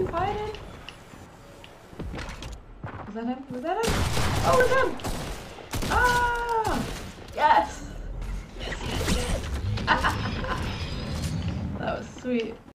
hiding? Was that him? Was that him? Oh, it was him! Ah! Yes! Yes, yes, yes. That was sweet.